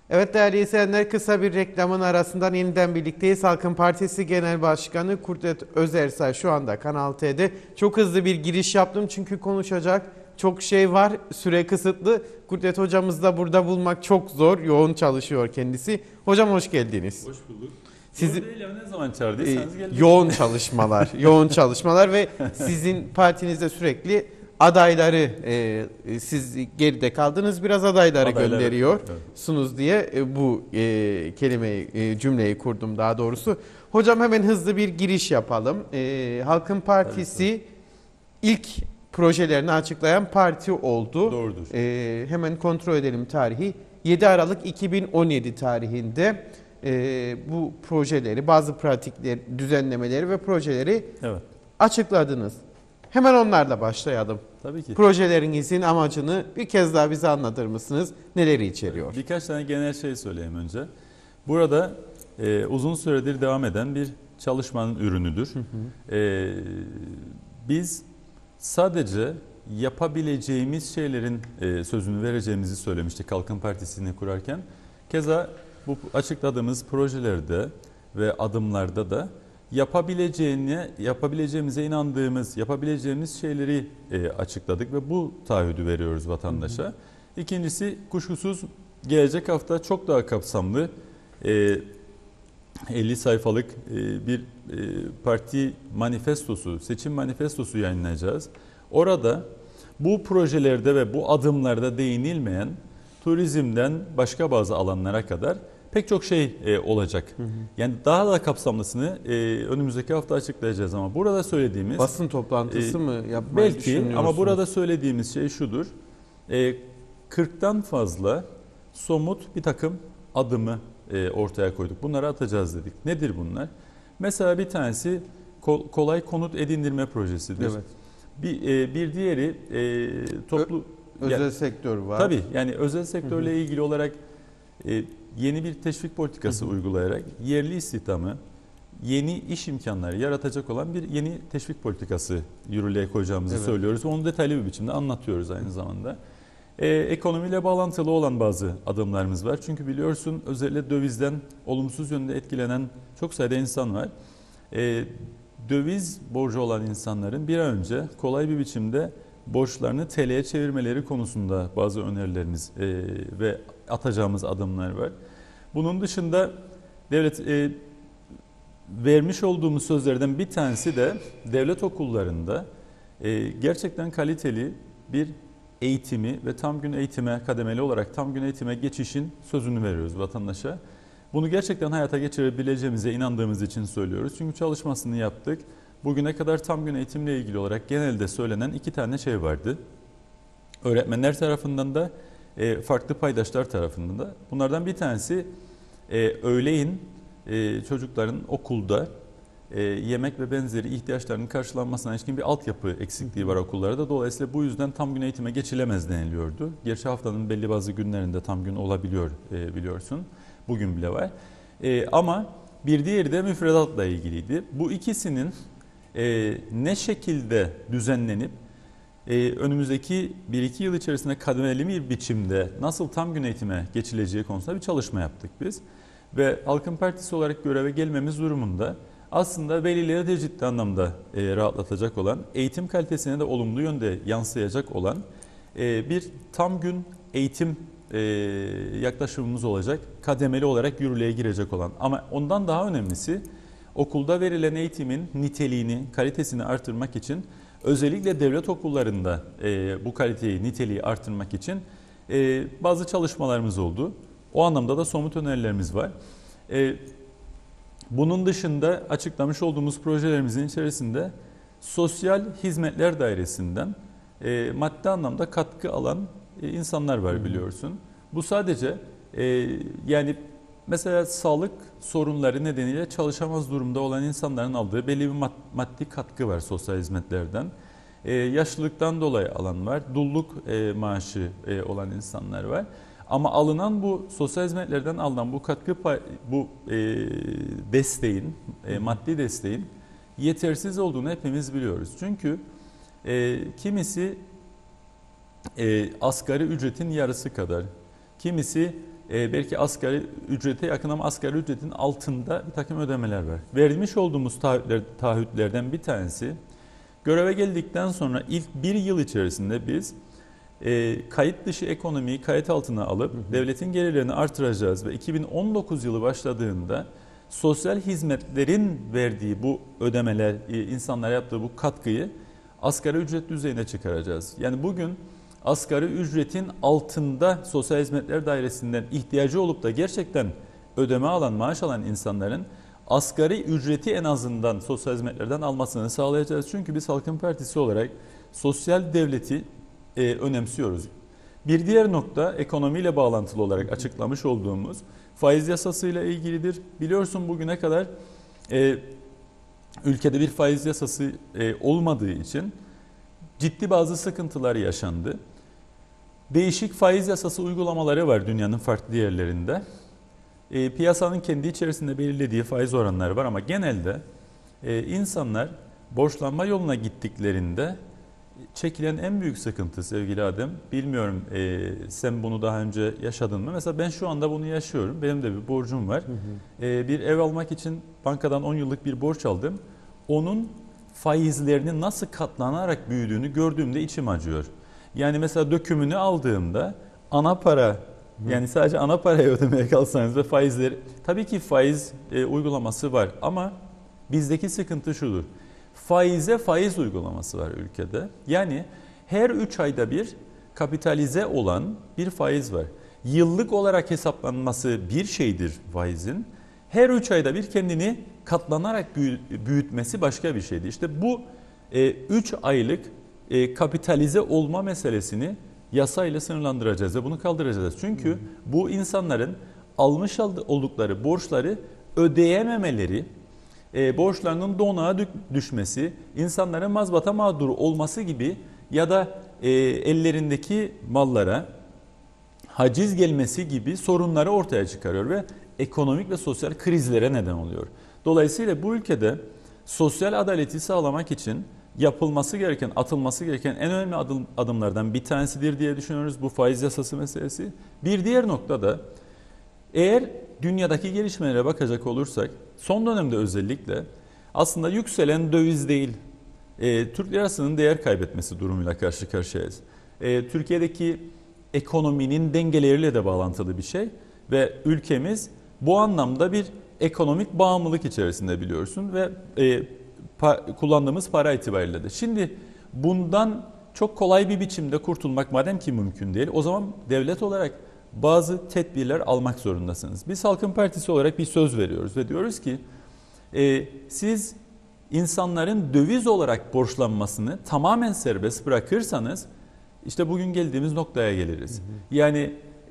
Evet değerli izleyenler, kısa bir reklamın arasından yeniden birlikteyiz. Halkın Partisi Genel Başkanı Kudret Özersay şu anda Kanal T'de. Çok hızlı bir giriş yaptım çünkü konuşacak çok şey var. Süre kısıtlı. Kudret hocamız da burada bulmak çok zor. Yoğun çalışıyor kendisi. Hocam hoş geldiniz. Hoş bulduk. Sizi, Zor değil ya, ne zaman çağırdıysanız geldiniz. yoğun çalışmalar, yoğun çalışmalar ve sizin partinizde sürekli adayları, siz geride kaldınız, biraz adayları gönderiyorsunuz diye bu cümleyi kurdum daha doğrusu. Hocam hemen hızlı bir giriş yapalım. Halkın Partisi ilk projelerini açıklayan parti oldu. Doğrudur. Hemen kontrol edelim tarihi. 7 Aralık 2017 tarihinde bu projeleri, bazı pratikler, düzenlemeleri ve projeleri açıkladınız. Hemen onlarla başlayalım. Tabii ki. Projelerinizin amacını bir kez daha bize anlatır mısınız? Neleri içeriyor? Birkaç tane genel şey söyleyeyim önce. Burada uzun süredir devam eden bir çalışmanın ürünüdür. Biz sadece yapabileceğimiz şeylerin sözünü vereceğimizi söylemiştik Halkın Partisi'ni kurarken. Keza bu açıkladığımız projelerde ve adımlarda da yapabileceğimize inandığımız, yapabileceğimiz şeyleri açıkladık ve bu taahhüdü veriyoruz vatandaşa. İkincisi, kuşkusuz gelecek hafta çok daha kapsamlı 50 sayfalık bir parti manifestosu, seçim manifestosu yayınlayacağız. Orada bu projelerde ve bu adımlarda değinilmeyen turizmden başka bazı alanlara kadar pek çok şey olacak. Yani daha da kapsamlısını önümüzdeki hafta açıklayacağız ama burada söylediğimiz... Basın toplantısı mı yapmayı düşünüyorsunuz? Belki, ama burada söylediğimiz şey şudur. 40'tan fazla somut bir takım adımı ortaya koyduk. Bunları atacağız dedik. Nedir bunlar? Mesela bir tanesi kolay konut edindirme projesidir. Evet. Bir diğeri toplu... Özel sektör var. Tabii, yani özel sektörle ilgili olarak yeni bir teşvik politikası uygulayarak yerli istihdamı, yeni iş imkanları yaratacak olan bir yeni teşvik politikası yürürlüğe koyacağımızı söylüyoruz. Onu detaylı bir biçimde anlatıyoruz aynı zamanda. Ekonomiyle bağlantılı olan bazı adımlarımız var. Çünkü biliyorsun, özellikle dövizden olumsuz yönde etkilenen çok sayıda insan var. Döviz borcu olan insanların bir an önce kolay bir biçimde borçlarını TL'ye çevirmeleri konusunda bazı önerilerimiz ve atacağımız adımlar var. Bunun dışında devlet vermiş olduğumuz sözlerden bir tanesi de devlet okullarında gerçekten kaliteli bir eğitimi ve tam gün eğitime, kademeli olarak tam gün eğitime geçişin sözünü veriyoruz vatandaşa. Bunu gerçekten hayata geçirebileceğimize inandığımız için söylüyoruz. Çünkü çalışmasını yaptık. Bugüne kadar tam gün eğitimle ilgili olarak genelde söylenen 2 tane şey vardı. Öğretmenler tarafından da farklı paydaşlar tarafından da. Bunlardan bir tanesi öğleyin çocukların okulda yemek ve benzeri ihtiyaçlarının karşılanmasına ilişkin bir altyapı eksikliği var okullarda. Dolayısıyla bu yüzden tam gün eğitime geçilemez deniliyordu. Gerçi haftanın belli bazı günlerinde tam gün olabiliyor biliyorsun. Bugün bile var. Ama bir diğeri de müfredatla ilgiliydi. Bu ikisinin ne şekilde düzenlenip önümüzdeki 1-2 yıl içerisinde kademeli bir biçimde nasıl tam gün eğitime geçileceği konusunda bir çalışma yaptık biz. Ve Halkın Partisi olarak göreve gelmemiz durumunda aslında velileri de ciddi anlamda rahatlatacak olan, eğitim kalitesine de olumlu yönde yansıyacak olan bir tam gün eğitim yaklaşımımız olacak. Kademeli olarak yürürlüğe girecek olan. Ama ondan daha önemlisi, okulda verilen eğitimin niteliğini, kalitesini artırmak için özellikle devlet okullarında bu kaliteyi, niteliği artırmak için bazı çalışmalarımız oldu. O anlamda da somut önerilerimiz var. Bunun dışında açıklamış olduğumuz projelerimizin içerisinde sosyal hizmetler dairesinden maddi anlamda katkı alan insanlar var biliyorsun. Bu sadece yani mesela sağlık sorunları nedeniyle çalışamaz durumda olan insanların aldığı belli bir maddi katkı var sosyal hizmetlerden. Yaşlılıktan dolayı alan var, dulluk maaşı olan insanlar var. Ama alınan bu sosyal hizmetlerden alınan bu katkı, bu desteğin, maddi desteğin yetersiz olduğunu hepimiz biliyoruz. Çünkü kimisi asgari ücretin yarısı kadar, kimisi belki asgari ücrete yakın ama asgari ücretin altında bir takım ödemeler var. Vermiş olduğumuz taahhütlerden bir tanesi, göreve geldikten sonra ilk bir yıl içerisinde biz kayıt dışı ekonomiyi kayıt altına alıp devletin gelirlerini artıracağız ve 2019 yılı başladığında sosyal hizmetlerin verdiği bu ödemeler, insanlara yaptığı bu katkıyı asgari ücret düzeyine çıkaracağız. Yani bugün asgari ücretin altında sosyal hizmetler dairesinden ihtiyacı olup da gerçekten ödeme alan, maaş alan insanların asgari ücreti en azından sosyal hizmetlerden almasını sağlayacağız. Çünkü biz Halkın Partisi olarak sosyal devleti önemsiyoruz. Bir diğer nokta ekonomiyle bağlantılı olarak açıklamış olduğumuz faiz yasasıyla ilgilidir. Biliyorsun bugüne kadar ülkede bir faiz yasası olmadığı için ciddi bazı sıkıntılar yaşandı. Değişik faiz yasası uygulamaları var dünyanın farklı yerlerinde. Piyasanın kendi içerisinde belirlediği faiz oranları var ama genelde insanlar borçlanma yoluna gittiklerinde çekilen en büyük sıkıntı sevgili Adem, bilmiyorum sen bunu daha önce yaşadın mı? Mesela ben şu anda bunu yaşıyorum. Benim de bir borcum var. Bir ev almak için bankadan 10 yıllık bir borç aldım. Onun faizlerinin nasıl katlanarak büyüdüğünü gördüğümde içim acıyor. Yani mesela dökümünü aldığımda ana para, yani sadece ana parayı ödemeye kalsanız ve faizleri, tabii ki faiz uygulaması var ama bizdeki sıkıntı şudur. Faize faiz uygulaması var ülkede. Yani her 3 ayda bir kapitalize olan bir faiz var. Yıllık olarak hesaplanması bir şeydir faizin. Her 3 ayda bir kendini katlanarak büyütmesi başka bir şeydir. İşte bu 3 aylık kapitalize olma meselesini yasayla sınırlandıracağız ve bunu kaldıracağız. Çünkü bu insanların almış oldukları borçları ödeyememeleri, borçlarının donağa düşmesi, insanların mazbata mağduru olması gibi ya da ellerindeki mallara haciz gelmesi gibi sorunları ortaya çıkarıyor ve ekonomik ve sosyal krizlere neden oluyor. Dolayısıyla bu ülkede sosyal adaleti sağlamak için yapılması gereken, atılması gereken en önemli adımlardan bir tanesidir diye düşünüyoruz bu faiz yasası meselesi. Bir diğer nokta da eğer dünyadaki gelişmelere bakacak olursak son dönemde özellikle aslında yükselen döviz değil, Türk lirasının değer kaybetmesi durumuyla karşı karşıyayız. Türkiye'deki ekonominin dengeleriyle de bağlantılı bir şey ve ülkemiz bu anlamda bir ekonomik bağımlılık içerisinde biliyorsun ve kullandığımız para itibariyle de. Şimdi bundan çok kolay bir biçimde kurtulmak madem ki mümkün değil, o zaman devlet olarak bazı tedbirler almak zorundasınız. Biz Halkın Partisi olarak bir söz veriyoruz ve diyoruz ki siz insanların döviz olarak borçlanmasını tamamen serbest bırakırsanız işte bugün geldiğimiz noktaya geliriz. Yani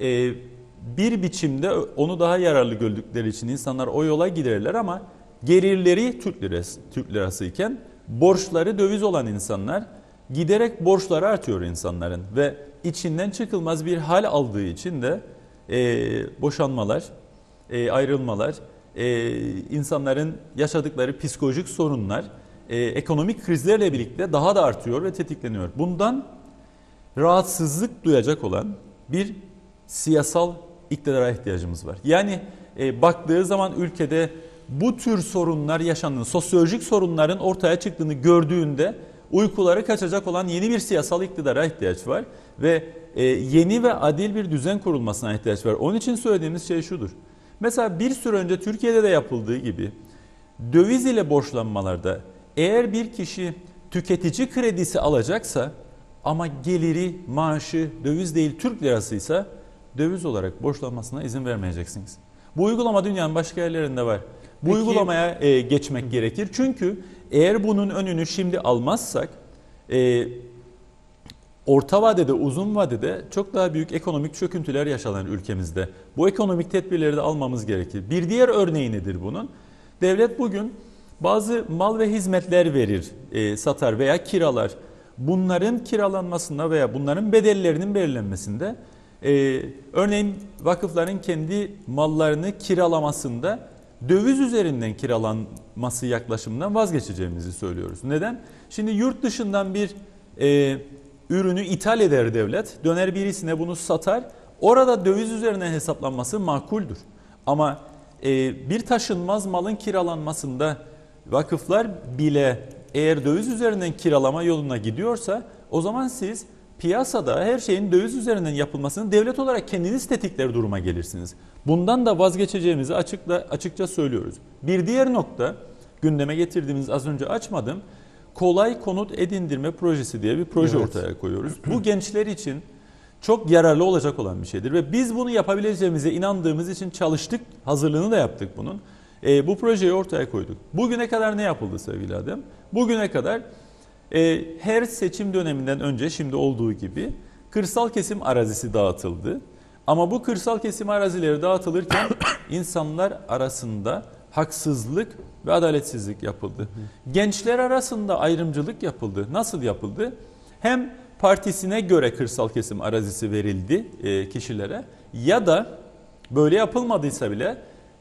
bir biçimde onu daha yararlı gördükleri için insanlar o yola giderler ama gelirleri Türk lirası iken borçları döviz olan insanlar giderek borçları artıyor insanların ve içinden çıkılmaz bir hal aldığı için de boşanmalar, ayrılmalar, insanların yaşadıkları psikolojik sorunlar ekonomik krizlerle birlikte daha da artıyor ve tetikleniyor. Bundan rahatsızlık duyacak olan bir siyasal iktidara ihtiyacımız var. Yani baktığı zaman ülkede bu tür sorunlar yaşandığını, sosyolojik sorunların ortaya çıktığını gördüğünde uykuları kaçacak olan yeni bir siyasal iktidara ihtiyaç var ve yeni ve adil bir düzen kurulmasına ihtiyaç var. Onun için söylediğimiz şey şudur. Mesela bir süre önce Türkiye'de de yapıldığı gibi döviz ile borçlanmalarda eğer bir kişi tüketici kredisi alacaksa ama geliri, maaşı döviz değil Türk lirasıysa döviz olarak borçlanmasına izin vermeyeceksiniz. Bu uygulama dünyanın başka yerlerinde var. Bu uygulamaya geçmek gerekir. Çünkü eğer bunun önünü şimdi almazsak orta vadede, uzun vadede çok daha büyük ekonomik çöküntüler yaşanır ülkemizde. Bu ekonomik tedbirleri de almamız gerekir. Bir diğer örneği nedir bunun? Devlet bugün bazı mal ve hizmetler verir, satar veya kiralar. Bunların kiralanmasında veya bunların bedellerinin belirlenmesinde örneğin vakıfların kendi mallarını kiralamasında döviz üzerinden kiralanması yaklaşımından vazgeçeceğimizi söylüyoruz. Neden? Şimdi yurt dışından bir ürünü ithal eder devlet, döner birisine bunu satar orada döviz üzerinden hesaplanması makuldür. Ama bir taşınmaz malın kiralanmasında vakıflar bile eğer döviz üzerinden kiralama yoluna gidiyorsa o zaman siz piyasada her şeyin döviz üzerinden yapılmasını devlet olarak kendiniz tetikler duruma gelirsiniz. Bundan da vazgeçeceğimizi açıkça söylüyoruz. Bir diğer nokta gündeme getirdiğimiz az önce açmadım. Kolay konut edindirme projesi diye bir proje ortaya koyuyoruz. Bu gençler için çok yararlı olacak olan bir şeydir ve biz bunu yapabileceğimize inandığımız için çalıştık, hazırlığını da yaptık bunun. Bu projeyi ortaya koyduk. Bugüne kadar ne yapıldı sevgili Adem? Bugüne kadar her seçim döneminden önce şimdi olduğu gibi kırsal kesim arazisi dağıtıldı. Ama bu kırsal kesim arazileri dağıtılırken insanlar arasında haksızlık ve adaletsizlik yapıldı. Gençler arasında ayrımcılık yapıldı. Nasıl yapıldı? Hem partisine göre kırsal kesim arazisi verildi kişilere ya da böyle yapılmadıysa bile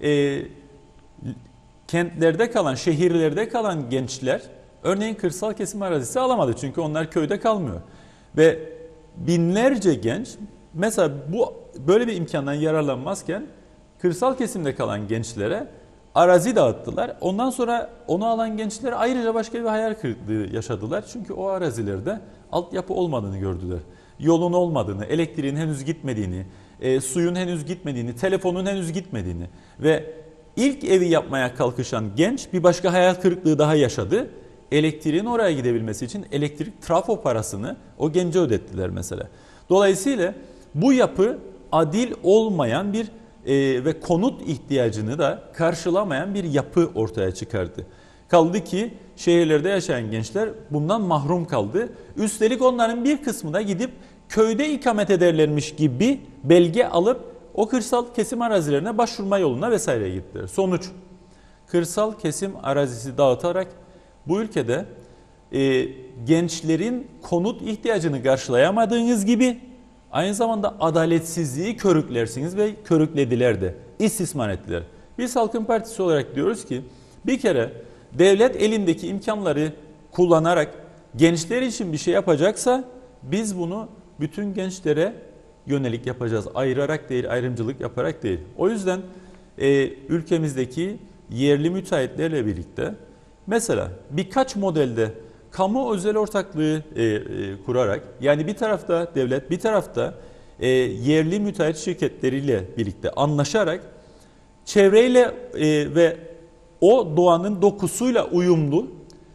kentlerde kalan, şehirlerde kalan gençler örneğin kırsal kesim arazisi alamadı. Çünkü onlar köyde kalmıyor. Ve binlerce genç mesela böyle bir imkandan yararlanmazken kırsal kesimde kalan gençlere arazi dağıttılar. Ondan sonra onu alan gençler ayrıca başka bir hayal kırıklığı yaşadılar. Çünkü o arazilerde altyapı olmadığını gördüler. Yolun olmadığını, elektriğin henüz gitmediğini, suyun henüz gitmediğini, telefonun henüz gitmediğini ve ilk evi yapmaya kalkışan genç bir başka hayal kırıklığı daha yaşadı. Elektriğin oraya gidebilmesi için elektrik trafo parasını o gence ödettiler mesela. Dolayısıyla bu yapı adil olmayan bir ve konut ihtiyacını da karşılamayan bir yapı ortaya çıkardı. Kaldı ki şehirlerde yaşayan gençler bundan mahrum kaldı. Üstelik onların bir kısmı da gidip köyde ikamet ederlermiş gibi belge alıp o kırsal kesim arazilerine başvurma yoluna vesaireye gittiler. Sonuç, kırsal kesim arazisi dağıtarak bu ülkede gençlerin konut ihtiyacını karşılayamadığınız gibi aynı zamanda adaletsizliği körüklersiniz ve körüklediler de, istismar ettiler. Biz Halkın Partisi olarak diyoruz ki bir kere devlet elindeki imkanları kullanarak gençler için bir şey yapacaksa biz bunu bütün gençlere yönelik yapacağız. Ayırarak değil, ayrımcılık yaparak değil. O yüzden ülkemizdeki yerli müteahhitlerle birlikte mesela birkaç modelde kamu özel ortaklığı kurarak yani bir tarafta devlet bir tarafta yerli müteahhit şirketleriyle birlikte anlaşarak çevreyle ve o doğanın dokusuyla uyumlu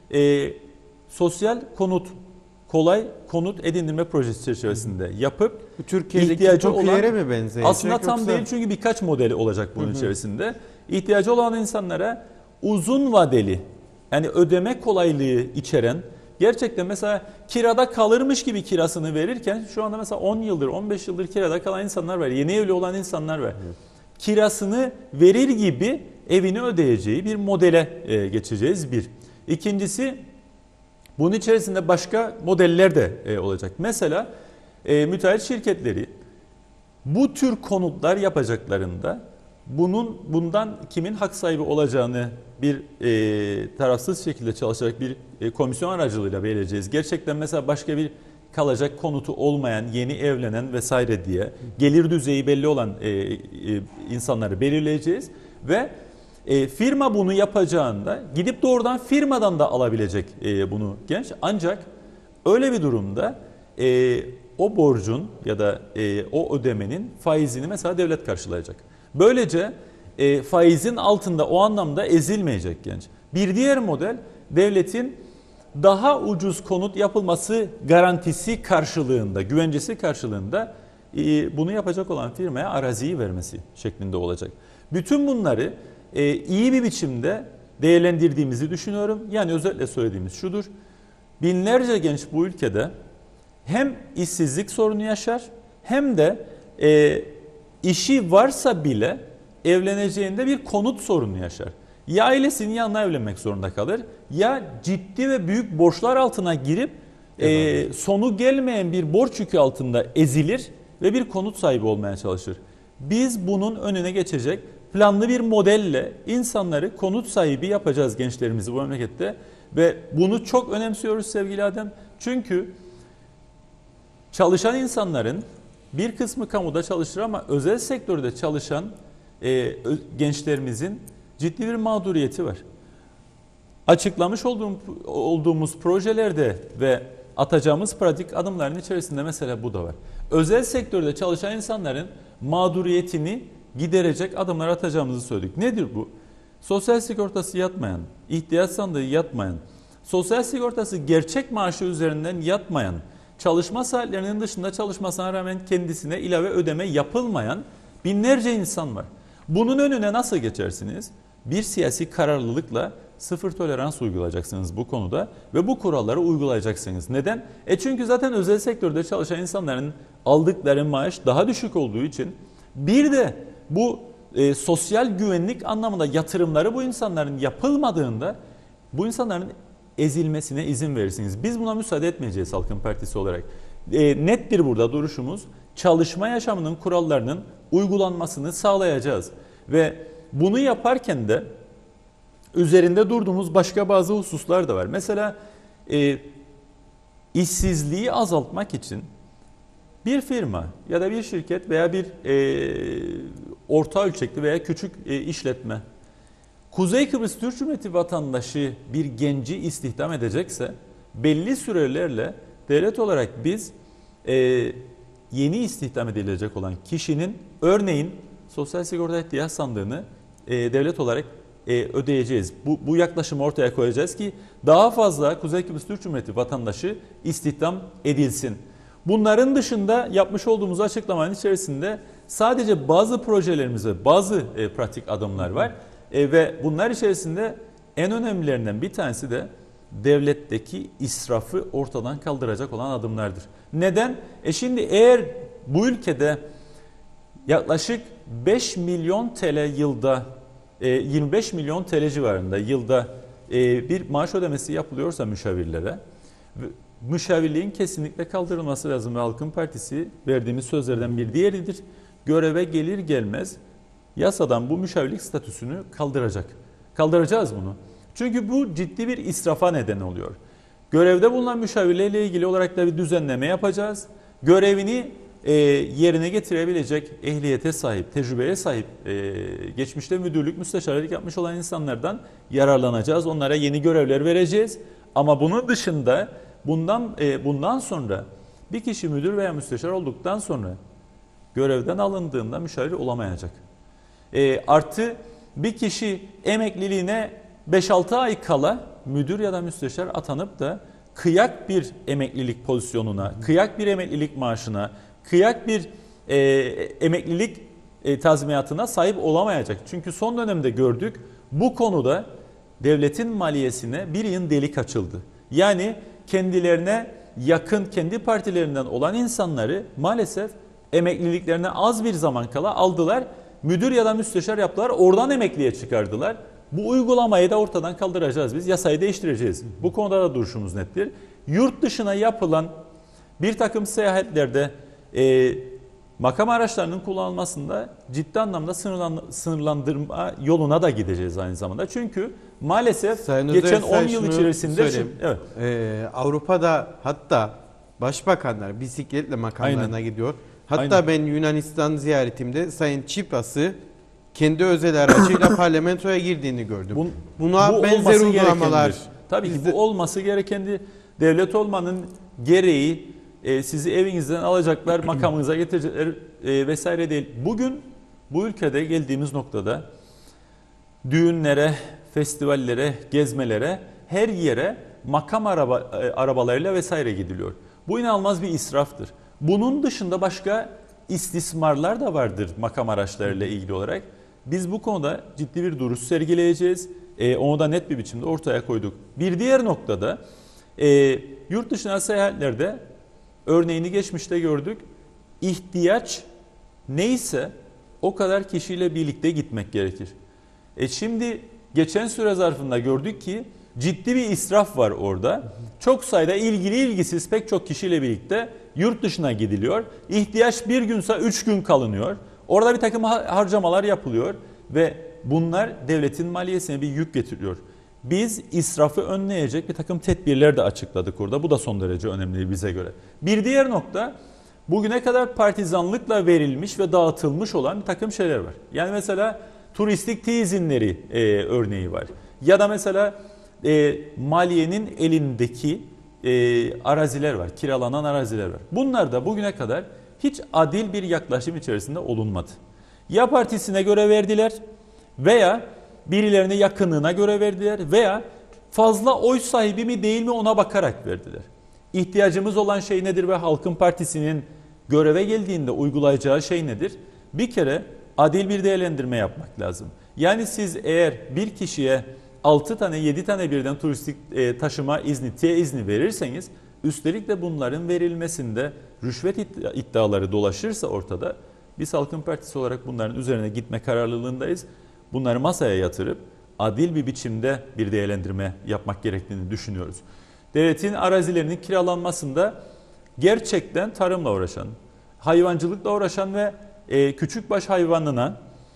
sosyal konut, kolay konut edindirme projesi çerçevesinde yapıp Türkiye'deki ihtiyacı olan mi benzeyecek? aslında tam değil çünkü birkaç modeli olacak bunun içerisinde. İhtiyacı olan insanlara uzun vadeli yani ödeme kolaylığı içeren gerçekten mesela kirada kalırmış gibi kirasını verirken şu anda mesela 10 yıldır 15 yıldır kirada kalan insanlar var. Yeni evli olan insanlar var. Kirasını verir gibi evini ödeyeceği bir modele geçeceğiz bir. İkincisi bunun içerisinde başka modeller de olacak. Mesela müteahhit şirketleri bu tür konutlar yapacaklarında bundan kimin hak sahibi olacağını bir tarafsız şekilde çalışarak bir komisyon aracılığıyla belirleyeceğiz. Gerçekten mesela başka bir kalacak konutu olmayan, yeni evlenen vesaire diye gelir düzeyi belli olan insanları belirleyeceğiz ve firma bunu yapacağında gidip doğrudan firmadan da alabilecek bunu genç. Ancak öyle bir durumda o borcun ya da o ödemenin faizini mesela devlet karşılayacak. Böylece faizin altında o anlamda ezilmeyecek genç. Bir diğer model devletin daha ucuz konut yapılması garantisi karşılığında, güvencesi karşılığında bunu yapacak olan firmaya araziyi vermesi şeklinde olacak. Bütün bunları iyi bir biçimde değerlendirdiğimizi düşünüyorum. Yani özetle söylediğimiz şudur. Binlerce genç bu ülkede hem işsizlik sorunu yaşar hem de işi varsa bile evleneceğinde bir konut sorunu yaşar. Ya ailesinin yanına evlenmek zorunda kalır ya ciddi ve büyük borçlar altına girip sonu gelmeyen bir borç yükü altında ezilir ve bir konut sahibi olmaya çalışır. Biz bunun önüne geçecek planlı bir modelle insanları konut sahibi yapacağız gençlerimizi bu memlekette ve bunu çok önemsiyoruz sevgili Adem. Çünkü çalışan insanların bir kısmı kamuda çalışır ama özel sektörde çalışan gençlerimizin ciddi bir mağduriyeti var. Açıklamış olduğumuz projelerde ve atacağımız pratik adımların içerisinde mesela bu da var. Özel sektörde çalışan insanların mağduriyetini giderecek adımlar atacağımızı söyledik. Nedir bu? Sosyal sigortası yatmayan, ihtiyaç sandığı yatmayan, sosyal sigortası gerçek maaşı üzerinden yatmayan, çalışma saatlerinin dışında çalışmasına rağmen kendisine ilave ödeme yapılmayan binlerce insan var. Bunun önüne nasıl geçersiniz? Bir siyasi kararlılıkla sıfır tolerans uygulayacaksınız bu konuda ve bu kuralları uygulayacaksınız. Neden? Çünkü zaten özel sektörde çalışan insanların aldıkları maaş daha düşük olduğu için bir de bu sosyal güvenlik anlamında yatırımları bu insanların yapılmadığında bu insanların ezilmesine izin verirsiniz. Biz buna müsaade etmeyeceğiz Halkın Partisi olarak. Nettir burada duruşumuz. Çalışma yaşamının kurallarının uygulanmasını sağlayacağız. Ve bunu yaparken de üzerinde durduğumuz başka bazı hususlar da var. Mesela işsizliği azaltmak için bir firma ya da bir şirket veya bir orta ölçekli veya küçük işletme Kuzey Kıbrıs Türk Cumhuriyeti vatandaşı bir genci istihdam edecekse belli sürelerle devlet olarak biz yeni istihdam edilecek olan kişinin örneğin sosyal sigorta ihtiyaç sandığını devlet olarak ödeyeceğiz. Bu yaklaşımı ortaya koyacağız ki daha fazla Kuzey Kıbrıs Türk Cumhuriyeti vatandaşı istihdam edilsin. Bunların dışında yapmış olduğumuz açıklamanın içerisinde sadece bazı projelerimize bazı pratik adımlar var. Ve bunlar içerisinde en önemlilerinden bir tanesi de devletteki israfı ortadan kaldıracak olan adımlardır. Neden? Şimdi eğer bu ülkede yaklaşık 5 milyon TL yılda 25 milyon TL civarında yılda bir maaş ödemesi yapılıyorsa müşavirlere, müşavirliğin kesinlikle kaldırılması lazım ve Halkın Partisi verdiğimiz sözlerden bir diğeridir. Göreve gelir gelmez yasadan bu müşavirlik statüsünü kaldıracak. Kaldıracağız bunu. Çünkü bu ciddi bir israfa neden oluyor. Görevde bulunan müşavirlerle ilgili olarak da bir düzenleme yapacağız. Görevini yerine getirebilecek ehliyete sahip, tecrübeye sahip, geçmişte müdürlük, müsteşarlık yapmış olan insanlardan yararlanacağız. Onlara yeni görevler vereceğiz. Ama bunun dışında bundan sonra bir kişi müdür veya müsteşar olduktan sonra görevden alındığında müşavir olamayacak. Artı bir kişi emekliliğine 5-6 ay kala müdür ya da müsteşar atanıp da kıyak bir emeklilik pozisyonuna, kıyak bir emeklilik maaşına, kıyak bir emeklilik tazminatına sahip olamayacak. Çünkü son dönemde gördük bu konuda devletin maliyesine bir yığın delik açıldı. Yani kendilerine yakın, kendi partilerinden olan insanları maalesef emekliliklerine az bir zaman kala aldılar. Müdür ya da müsteşar yaptılar, oradan emekliye çıkardılar. Bu uygulamayı da ortadan kaldıracağız biz. Yasayı değiştireceğiz. Bu konuda da duruşumuz nettir. Yurt dışına yapılan bir takım seyahatlerde makam araçlarının kullanılmasında ciddi anlamda sınırlandırma yoluna da gideceğiz aynı zamanda. Çünkü maalesef Sayın geçen Özer, 10 yıl içerisinde Avrupa'da hatta başbakanlar bisikletle makamlarına gidiyor. Hatta ben Yunanistan ziyaretimde Sayın Tsipras'ı kendi özel aracıyla parlamentoya girdiğini gördüm. Buna benzer uygulamalar. Tabii ki bu olması gerekendi. Devlet olmanın gereği sizi evinizden alacaklar, makamınıza getirecekler vesaire değil. Bugün bu ülkede geldiğimiz noktada düğünlere, festivallere, gezmelere, her yere makam arabalarıyla vesaire gidiliyor. Bu inanılmaz bir israftır. Bunun dışında başka istismarlar da vardır makam araçlarıyla ilgili olarak. Biz bu konuda ciddi bir duruş sergileyeceğiz. Onu da net bir biçimde ortaya koyduk. Bir diğer noktada yurt dışına seyahatlerde örneğini geçmişte gördük. İhtiyaç neyse o kadar kişiyle birlikte gitmek gerekir. Şimdi geçen süre zarfında gördük ki ciddi bir israf var orada. Çok sayıda ilgili ilgisiz pek çok kişiyle birlikte yurt dışına gidiliyor. İhtiyaç bir günse 3 gün kalınıyor. Orada bir takım harcamalar yapılıyor ve bunlar devletin maliyesine bir yük getiriyor. Biz israfı önleyecek bir takım tedbirler de açıkladık orada. Bu da son derece önemli bize göre. Bir diğer nokta bugüne kadar partizanlıkla verilmiş ve dağıtılmış olan bir takım şeyler var. Yani mesela turistik izinleri örneği var. Ya da mesela maliyenin elindeki araziler var, kiralanan araziler var. Bunlar da bugüne kadar hiç adil bir yaklaşım içerisinde olunmadı. Ya partisine göre verdiler veya birilerine yakınlığına göre verdiler veya fazla oy sahibi mi değil mi ona bakarak verdiler. İhtiyacımız olan şey nedir ve Halkın Partisi'nin göreve geldiğinde uygulayacağı şey nedir? Bir kere adil bir değerlendirme yapmak lazım. Yani siz eğer bir kişiye 6 tane 7 tane birden turistik taşıma izni, izni verirseniz, üstelik de bunların verilmesinde rüşvet iddiaları dolaşırsa ortada, biz Halkın Partisi olarak bunların üzerine gitme kararlılığındayız. Bunları masaya yatırıp adil bir biçimde bir değerlendirme yapmak gerektiğini düşünüyoruz. Devletin arazilerinin kiralanmasında gerçekten tarımla uğraşan, hayvancılıkla uğraşan ve küçükbaş hayvanına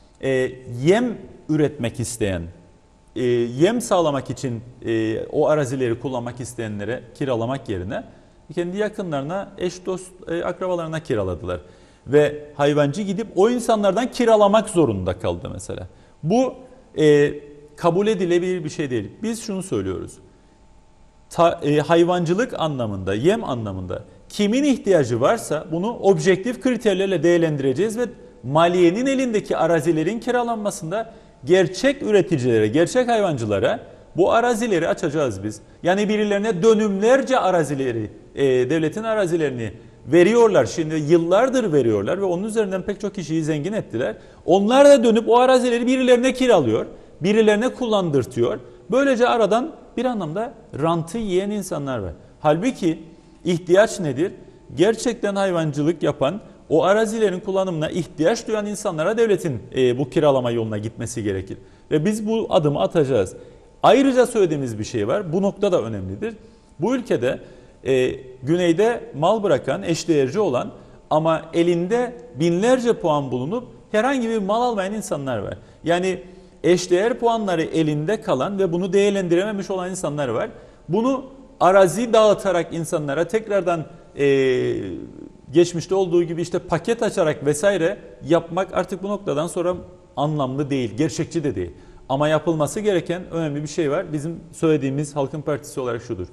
yem üretmek isteyen, yem sağlamak için o arazileri kullanmak isteyenlere kiralamak yerine kendi yakınlarına, eş dost akrabalarına kiraladılar. Ve hayvancı gidip o insanlardan kiralamak zorunda kaldı mesela. Bu kabul edilebilir bir şey değil. Biz şunu söylüyoruz. Hayvancılık anlamında, yem anlamında kimin ihtiyacı varsa bunu objektif kriterlerle değerlendireceğiz ve maliyenin elindeki arazilerin kiralanmasında gerçek üreticilere, gerçek hayvancılara bu arazileri açacağız biz. Yani birilerine dönümlerce arazileri, devletin arazilerini veriyorlar. Şimdi yıllardır veriyorlar ve onun üzerinden pek çok kişiyi zengin ettiler. Onlar da dönüp o arazileri birilerine kiralıyor, birilerine kullandırtıyor. Böylece aradan bir anlamda rantı yiyen insanlar var. Halbuki ihtiyaç nedir? Gerçekten hayvancılık yapan, o arazilerin kullanımına ihtiyaç duyan insanlara devletin bu kiralama yoluna gitmesi gerekir. Ve biz bu adımı atacağız. Ayrıca söylediğimiz bir şey var. Bu nokta da önemlidir. Bu ülkede güneyde mal bırakan, eşdeğerci olan ama elinde binlerce puan bulunup herhangi bir mal almayan insanlar var. Yani eşdeğer puanları elinde kalan ve bunu değerlendirememiş olan insanlar var. Bunu arazi dağıtarak insanlara tekrardan geçmişte olduğu gibi işte paket açarak vesaire yapmak artık bu noktadan sonra anlamlı değil, gerçekçi de değil. Ama yapılması gereken önemli bir şey var. Bizim söylediğimiz Halkın Partisi olarak şudur.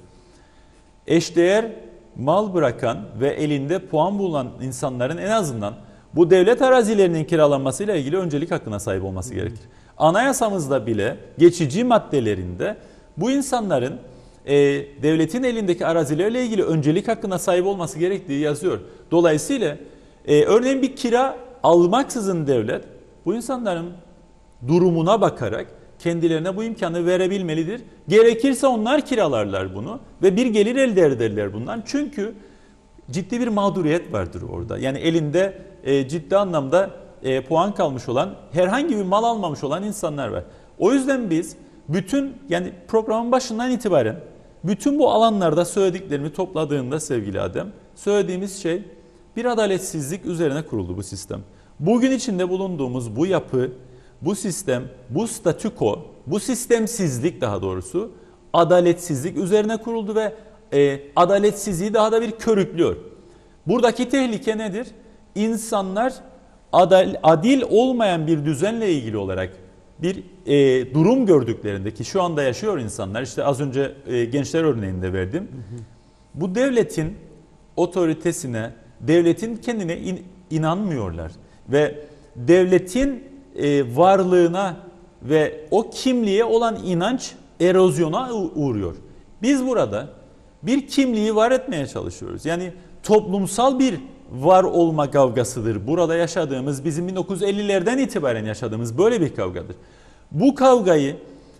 Eşdeğer mal bırakan ve elinde puan bulunan insanların en azından bu devlet arazilerinin kiralanmasıyla ilgili öncelik hakkına sahip olması gerekir. Anayasamızda bile geçici maddelerinde bu insanların devletin elindeki arazilerle ilgili öncelik hakkına sahip olması gerektiği yazıyor. Dolayısıyla örneğin bir kira almaksızın devlet bu insanların durumuna bakarak kendilerine bu imkanı verebilmelidir. Gerekirse onlar kiralarlar bunu ve bir gelir elde ederler bundan. Çünkü ciddi bir mağduriyet vardır orada. Yani elinde ciddi anlamda puan kalmış olan, herhangi bir mal almamış olan insanlar var. O yüzden biz yani programın başından itibaren bütün bu alanlarda söylediklerimi topladığında sevgili Adem, söylediğimiz şey bir adaletsizlik üzerine kuruldu bu sistem. Bugün içinde bulunduğumuz bu yapı, bu sistem, bu statüko, bu sistemsizlik daha doğrusu adaletsizlik üzerine kuruldu ve adaletsizliği daha da bir körüklüyor. Buradaki tehlike nedir? İnsanlar adil olmayan bir düzenle ilgili olarak bir durum gördüklerinde ki şu anda yaşıyor insanlar, işte az önce gençler örneğinde verdim. Bu devletin otoritesine, devletin kendine inanmıyorlar ve devletin varlığına ve o kimliğe olan inanç erozyona uğruyor. Biz burada bir kimliği var etmeye çalışıyoruz. Yani toplumsal bir var olma kavgasıdır. Burada yaşadığımız, bizim 1950'lerden itibaren yaşadığımız böyle bir kavgadır. Bu kavgayı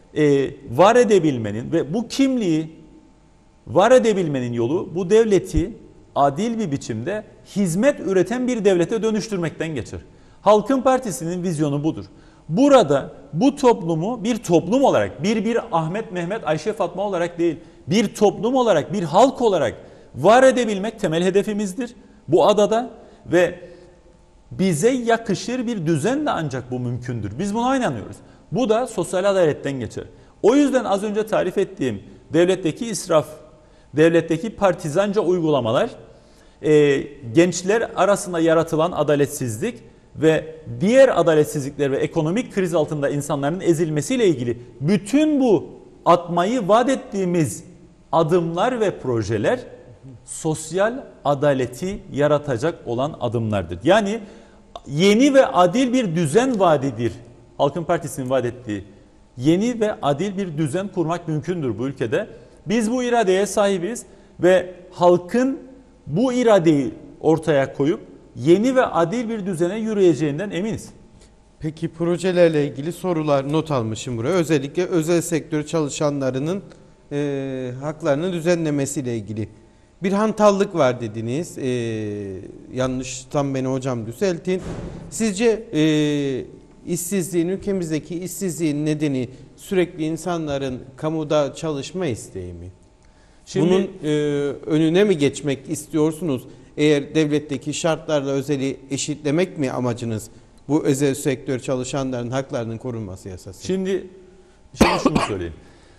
var edebilmenin ve bu kimliği var edebilmenin yolu bu devleti adil bir biçimde hizmet üreten bir devlete dönüştürmekten geçer. Halkın Partisi'nin vizyonu budur. Burada bu toplumu bir toplum olarak, bir Ahmet, Mehmet, Ayşe, Fatma olarak değil, bir toplum olarak, bir halk olarak var edebilmek temel hedefimizdir bu adada ve bize yakışır bir düzenle ancak bu mümkündür. Biz buna inanıyoruz. Bu da sosyal adaletten geçer. O yüzden az önce tarif ettiğim devletteki israf, devletteki partizanca uygulamalar gençler arasında yaratılan adaletsizlik ve diğer adaletsizlikler ve ekonomik kriz altında insanların ezilmesiyle ilgili bütün bu atmayı vaat ettiğimiz adımlar ve projeler sosyal adaleti yaratacak olan adımlardır. Yani yeni ve adil bir düzen vaadidir. Halkın Partisi'nin vaat ettiği yeni ve adil bir düzen kurmak mümkündür bu ülkede. Biz bu iradeye sahibiz ve halkın bu iradeyi ortaya koyup yeni ve adil bir düzene yürüyeceğinden eminiz. Peki projelerle ilgili sorular not almışım buraya. Özellikle özel sektör çalışanlarının haklarını düzenlemesiyle ilgili. Bir hantallık var dediniz. Yanlıştan beni hocam düzeltin. Sizce işsizliğin, ülkemizdeki işsizliğin nedeni sürekli insanların kamuda çalışma isteği mi? Şimdi, bunun önüne mi geçmek istiyorsunuz? Eğer devletteki şartlarla özeli eşitlemek mi amacınız? Bu özel sektör çalışanların haklarının korunması yasası. Şimdi şunu söyleyeyim.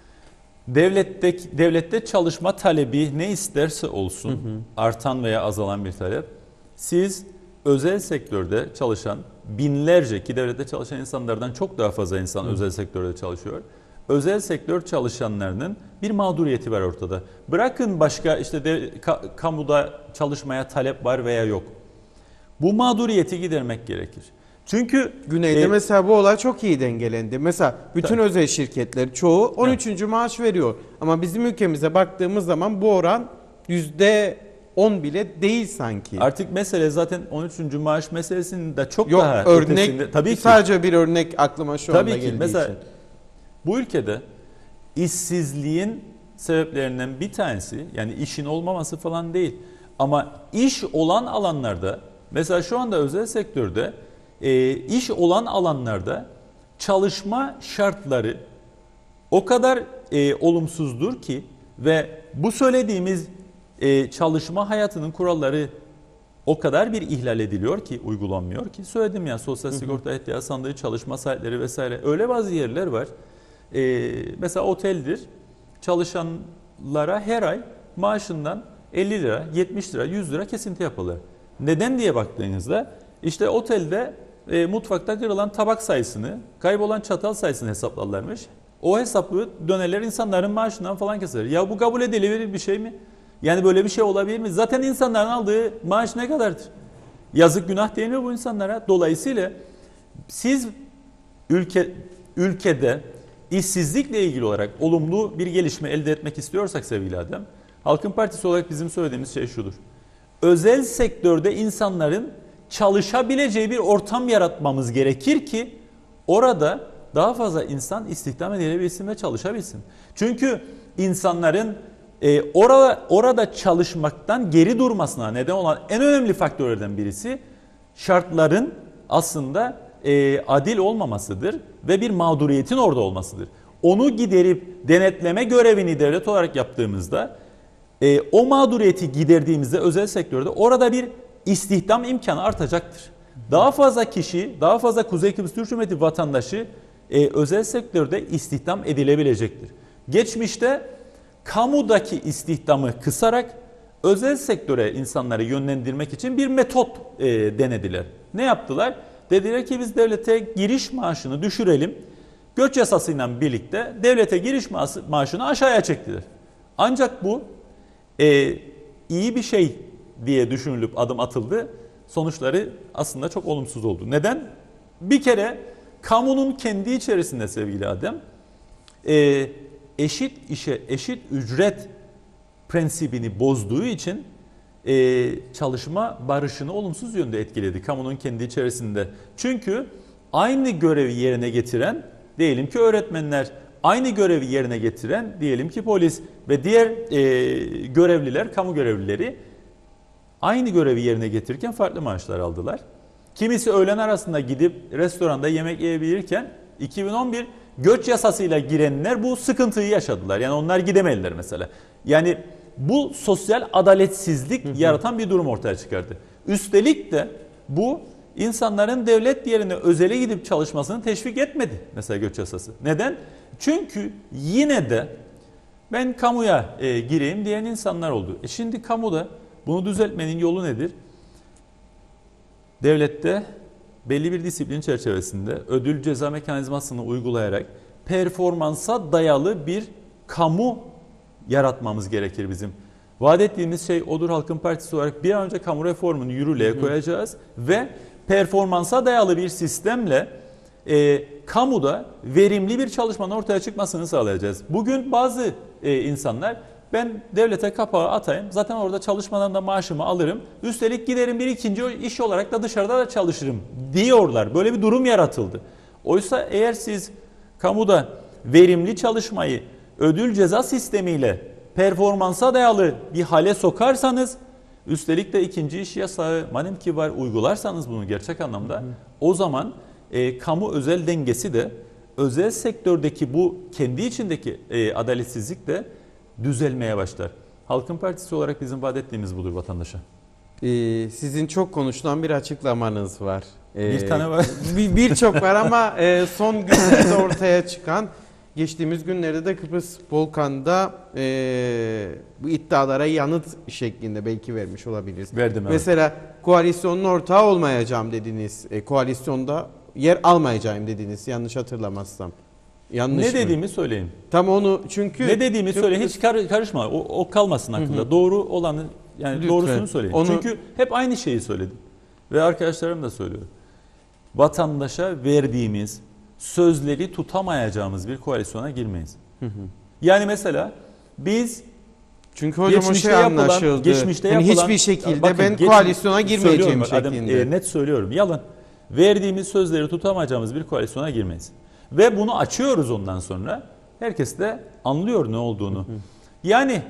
Devlette çalışma talebi ne isterse olsun, artan veya azalan bir talep. Siz özel sektörde çalışan binlerce, ki devlette çalışan insanlardan çok daha fazla insan özel sektörde çalışıyor. Özel sektör çalışanlarının bir mağduriyeti var ortada. Bırakın başka işte kamuda çalışmaya talep var veya yok. Bu mağduriyeti gidermek gerekir. Çünkü Güney'de mesela bu olay çok iyi dengelendi. Mesela bütün özel şirketler çoğu 13. maaş veriyor. Ama bizim ülkemize baktığımız zaman bu oran %10 bile değil sanki. Artık mesele zaten 13. maaş meselesinin de çok Yok, daha örnek, ötesinde. Tabii ki. Sadece bir örnek aklıma şu anda geldiği Mesela, için. bu ülkede işsizliğin sebeplerinden bir tanesi, yani işin olmaması falan değil, ama iş olan alanlarda, mesela şu anda özel sektörde iş olan alanlarda çalışma şartları o kadar olumsuzdur ki ve bu söylediğimiz çalışma hayatının kuralları o kadar bir ihlal ediliyor ki, uygulanmıyor ki. Söyledim ya, sosyal sigorta ihtiyaç sandığı, çalışma saatleri vesaire, öyle bazı yerler var. Mesela oteldir, çalışanlara her ay maaşından 50 lira, 70 lira, 100 lira kesinti yapılır. Neden diye baktığınızda işte otelde mutfakta kırılan tabak sayısını, kaybolan çatal sayısını hesaplarlarmış. O hesaplı dönerler insanların maaşından falan kesilir. Ya bu kabul edilebilir bir şey mi? Yani böyle bir şey olabilir mi? Zaten insanların aldığı maaş ne kadardır? Yazık, günah değil mi bu insanlara? Dolayısıyla siz ülkede işsizlikle ilgili olarak olumlu bir gelişme elde etmek istiyorsak sevgili Adem, Halkın Partisi olarak bizim söylediğimiz şey şudur. Özel sektörde insanların çalışabileceği bir ortam yaratmamız gerekir ki orada daha fazla insan istihdam edilebilsin ve çalışabilsin. Çünkü insanların orada çalışmaktan geri durmasına neden olan en önemli faktörlerden birisi şartların aslında adil olmamasıdır ve bir mağduriyetin orada olmasıdır. Onu giderip denetleme görevini devlet olarak yaptığımızda, o mağduriyeti giderdiğimizde özel sektörde orada bir istihdam imkanı artacaktır. Daha fazla kişi, daha fazla Kuzey Kıbrıs Türk Cumhuriyeti vatandaşı özel sektörde istihdam edilebilecektir. Geçmişte kamudaki istihdamı kısarak özel sektöre insanları yönlendirmek için bir metot denediler. Ne yaptılar? Dediler ki biz devlete giriş maaşını düşürelim. Göç yasasıyla birlikte devlete giriş maaşını aşağıya çektiler. Ancak bu iyi bir şey diye düşünülüp adım atıldı. Sonuçları aslında çok olumsuz oldu. Neden? Bir kere kamunun kendi içerisinde sevgili Adem, eşit işe eşit ücret prensibini bozduğu için çalışma barışını olumsuz yönde etkiledi kamunun kendi içerisinde. Çünkü aynı görevi yerine getiren, diyelim ki öğretmenler, aynı görevi yerine getiren diyelim ki polis ve diğer görevliler, kamu görevlileri aynı görevi yerine getirirken farklı maaşlar aldılar. Kimisi öğlen arasında gidip restoranda yemek yiyebilirken 2011 göç yasasıyla girenler bu sıkıntıyı yaşadılar. Yani onlar gidemediler mesela. Yani bu sosyal adaletsizlik yaratan bir durum ortaya çıkardı. Üstelik de bu insanların devlet yerine özele gidip çalışmasını teşvik etmedi mesela göç yasası. Neden? Çünkü yine de ben kamuya gireyim diyen insanlar oldu. Şimdi kamuda Bunu düzeltmenin yolu nedir? Devlette belli bir disiplin çerçevesinde ödül ceza mekanizmasını uygulayarak performansa dayalı bir kamu yaratmamız gerekir bizim. Vaat ettiğimiz şey odur. Halkın Partisi olarak bir an önce kamu reformunu yürürlüğe koyacağız ve performansa dayalı bir sistemle kamuda verimli bir çalışmanın ortaya çıkmasını sağlayacağız. Bugün bazı insanlar ben devlete kapağı atayım, zaten orada çalışmadan da maaşımı alırım, üstelik giderim bir ikinci iş olarak da dışarıda da çalışırım diyorlar. Böyle bir durum yaratıldı. Oysa eğer siz kamuda verimli çalışmayı ödül ceza sistemiyle performansa dayalı bir hale sokarsanız, üstelik de ikinci iş yasağı madem ki var uygularsanız bunu gerçek anlamda, o zaman kamu özel dengesi de özel sektördeki bu kendi içindeki adaletsizlik de düzelmeye başlar. Halkın Partisi olarak bizim vaat ettiğimiz budur vatandaşa. Sizin çok konuşulan bir açıklamanız var. Bir tane var. Birçok var ama son günlerde ortaya çıkan, geçtiğimiz günlerde de Kıbrıs Volkan'da bu iddialara yanıt şeklinde belki vermiş olabiliriz. Verdim, evet. Mesela koalisyonun ortağı olmayacağım dediniz. Koalisyonda yer almayacağım dediniz yanlış hatırlamazsam. Yanlış ne mı? dediğimi söyleyeyim. Tam onu çünkü... Ne dediğimi söyle, hiç karışma. O kalmasın aklında. Doğru olanı, yani Lütfen. doğrusunu söyleyin. Çünkü hep aynı şeyi söyledim. Ve arkadaşlarım da söylüyor. Vatandaşa verdiğimiz sözleri tutamayacağımız bir koalisyona girmeyiz. Yani mesela biz çünkü hocam o şey anlaşıldı. Geçmişte yani yapılan, hiçbir şekilde bakın, ben koalisyona girmeyeceğim şeklinde. Net söylüyorum. Yalan. Verdiğimiz sözleri tutamayacağımız bir koalisyona girmeyiz. Ve bunu açıyoruz ondan sonra. Herkes de anlıyor ne olduğunu. Yani